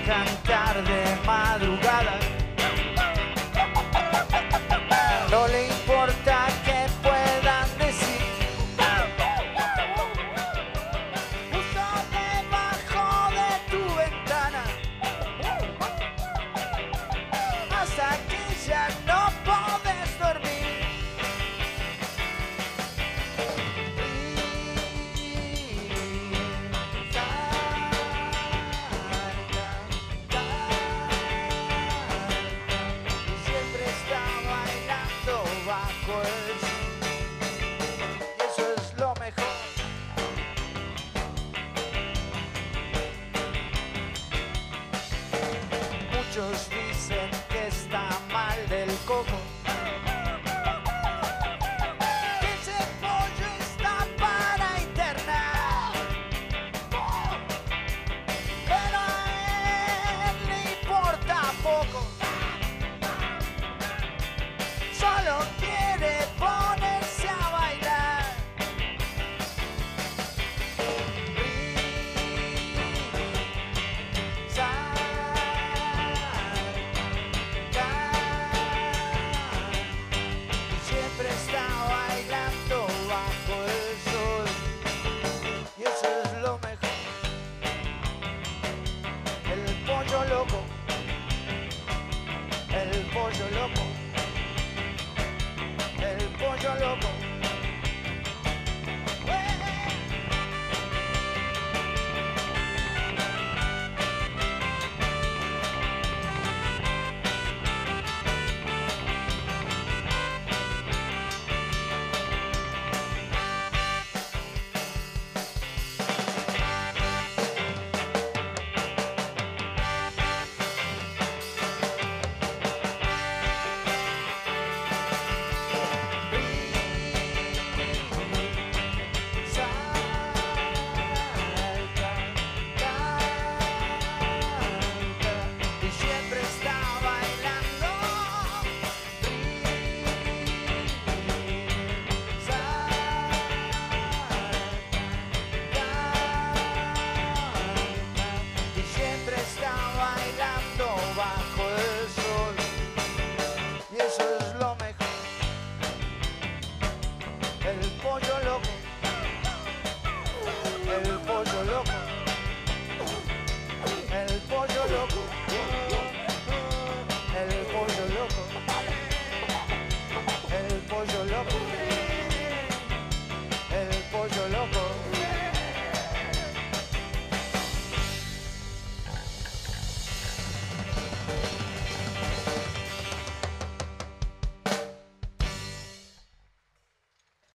cantar de madrugada. No le importa que puedan decir. Justo debajo de tu ventana, hasta que ya no podés dormir. Y siempre está bailando bajo el sol. Y eso es lo mejor. Muchos dicen que está mal del coco, que ese pollo está para internar, pero a él le importa poco, solo quiere ponerse a bailar. Siempre está bailando bajo el sol. Y eso es lo mejor. El pollo loco. El pollo loco.